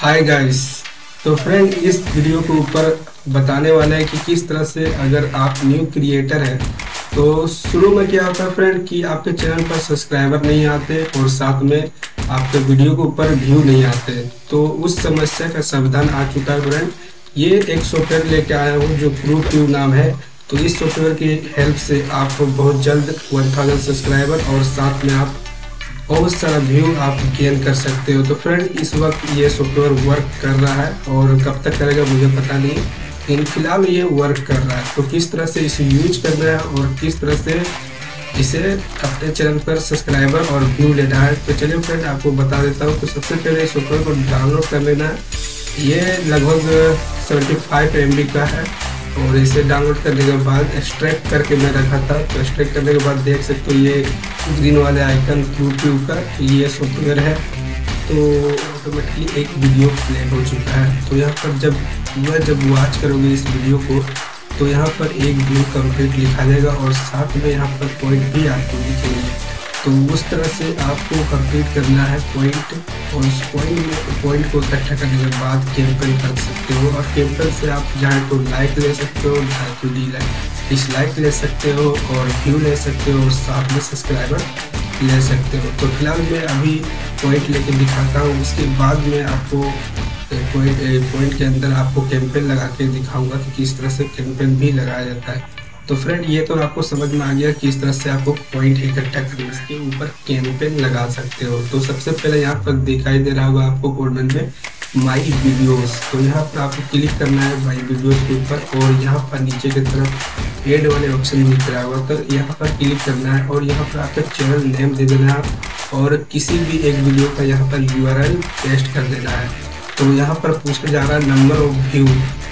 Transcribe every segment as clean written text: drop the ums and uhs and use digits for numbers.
हाय guys. तो friend, इस video के ऊपर बताने वाला है कि किस तरह से अगर आप न्यू क्रिएटर हैं तो शुरू में क्या होता है फ्रेंड कि आपके चैनल पर सब्सक्राइबर नहीं आते और साथ में आपके वीडियो के ऊपर व्यू नहीं आते। तो उस समस्या का समाधान आ चुका है फ्रेंड। ये एक सॉफ्टवेयर लेके आया हूँ जो प्रूफ व्यू नाम है। तो इस सॉफ्टवेयर की हेल्प से आप बहुत जल्द 1000 सब्सक्राइबर और साथ में आप बहुत सारा व्यू आप गेन कर सकते हो। तो फ्रेंड, इस वक्त ये सॉफ्टवेयर वर्क कर रहा है और कब तक करेगा मुझे पता नहीं, लेकिन फिलहाल ये वर्क कर रहा है। तो किस तरह से इसे यूज करना है और किस तरह से इसे अपने चैनल पर सब्सक्राइबर और व्यू लेना है, तो चलिए फ्रेंड आपको बता देता हूँ। तो सबसे पहले इस सॉफ्टवेयर को डाउनलोड कर लेना है। ये लगभग 75 MB का है और इसे डाउनलोड करने के बाद एक्सट्रैक्ट करके मैं रखा था। तो एक्सट्रैक्ट करने के बाद देख सकते हो ये ग्रीन वाले आइकन YouTube का ये सॉफ्टवेयर है। तो ऑटोमेटिकली एक वीडियो प्ले हो चुका है। तो यहाँ पर जब वॉच करोगे इस वीडियो को तो यहाँ पर एक व्यू कंप्लीट लिखा जाएगा और साथ में यहाँ पर पॉइंट भी आपको दिखेंगे। तो उस तरह से आपको कंप्लीट करना है पॉइंट, और उस पॉइंट को इकट्ठा करने के बाद कैंपेन कर सकते हो। और कैंपेन से आप चाहे तो लाइक ले सकते हो, चाहे तो डिसलाइक ले सकते हो और व्यू ले सकते हो और साथ में सब्सक्राइबर ले सकते हो। तो फिलहाल मैं अभी पॉइंट लेके दिखाता हूँ, उसके बाद में आपको पॉइंट के अंदर आपको कैंपेन लगा के दिखाऊंगा कि किस तरह से कैंपेन भी लगाया जाता है। तो फ्रेंड, ये तो आपको समझ में आ गया किस तरह से आपको पॉइंट इकट्ठा करके इसके ऊपर कैंपेन लगा सकते हो। तो सबसे पहले यहाँ पर दिखाई दे रहा होगा आपको कॉर्नर में माई वीडियोस। तो यहाँ पर आपको क्लिक करना है माई वीडियोस के ऊपर और यहाँ पर नीचे की तरफ एड वाले ऑप्शन दिख रहा होगा। तो यहाँ पर क्लिक करना है और यहाँ पर आपका चैनल नेम दे देना है आप, और किसी भी एक वीडियो का यहाँ पर URL पेस्ट कर देना है। तो यहाँ पर पूछा जा रहा है नंबर ऑफ व्यू,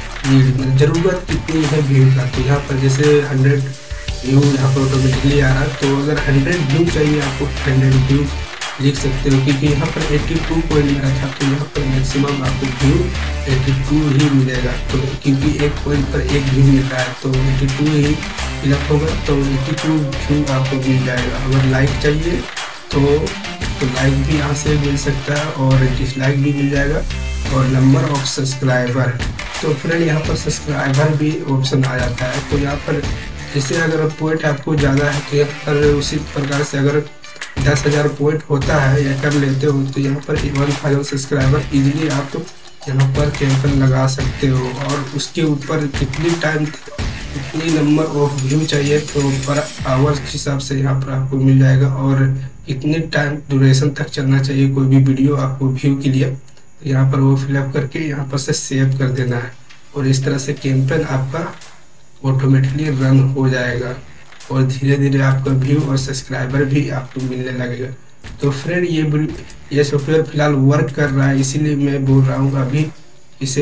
ज़रूरत कितनी है व्यू का। तो यहाँ पर जैसे 100 व्यू यहाँ पर ऑटोमेटिकली आ रहा है। तो अगर 100 व्यू चाहिए आपको 100 व्यू लिख सकते हो, क्योंकि यहाँ पर 82 पॉइंट मेरा था। तो यहाँ पर मैक्सिमम आपको व्यू 82 ही मिलेगा। तो क्योंकि एक पॉइंट पर एक व्यू मिल रहा है तो 82 ही फिलअप होगा, तो 82 व्यू आपको मिल जाएगा। अगर लाइक चाहिए तो लाइक भी यहाँ से मिल सकता है और डिसलाइक भी मिल जाएगा। और नंबर ऑफ सब्सक्राइबर, तो फ्रेंड यहाँ पर सब्सक्राइबर भी ऑप्शन आ जाता है। तो यहाँ पर जैसे अगर पॉइंट आपको ज़्यादा है तो यहाँ पर उसी प्रकार से अगर 10,000 पॉइंट होता है या कर लेते हो तो यहाँ पर 1000 सब्सक्राइबर इजीली आप यहाँ पर कैंपेन लगा सकते हो। और उसके ऊपर कितनी टाइम कितनी नंबर ऑफ व्यू चाहिए तो पर आवर्स के हिसाब से यहाँ पर आपको मिल जाएगा। और कितनी टाइम ड्यूरेशन तक चलना चाहिए कोई भी वीडियो आपको व्यू के लिए, तो यहाँ पर वो फिलअप करके यहाँ पर से सेव कर देना है। और इस तरह से कैंपेन आपका ऑटोमेटिकली रन हो जाएगा और धीरे धीरे आपका व्यू और सब्सक्राइबर भी आपको मिलने लगेगा। तो फ्रेंड, ये सॉफ्टवेयर फिलहाल वर्क कर रहा है, इसीलिए मैं बोल रहा हूँ अभी इस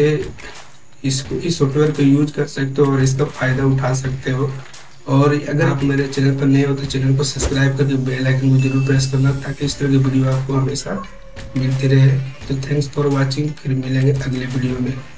सॉफ्टवेयर को यूज कर सकते हो और इसका फ़ायदा उठा सकते हो। और अगर आप मेरे चैनल पर नए हो तो चैनल को सब्सक्राइब करके बेल आइकन को जरूर प्रेस करना, ताकि इस तरह की वीडियो आपको हमेशा मिलती रहे। तो थैंक्स फॉर वॉचिंग, फिर मिलेंगे अगले वीडियो में।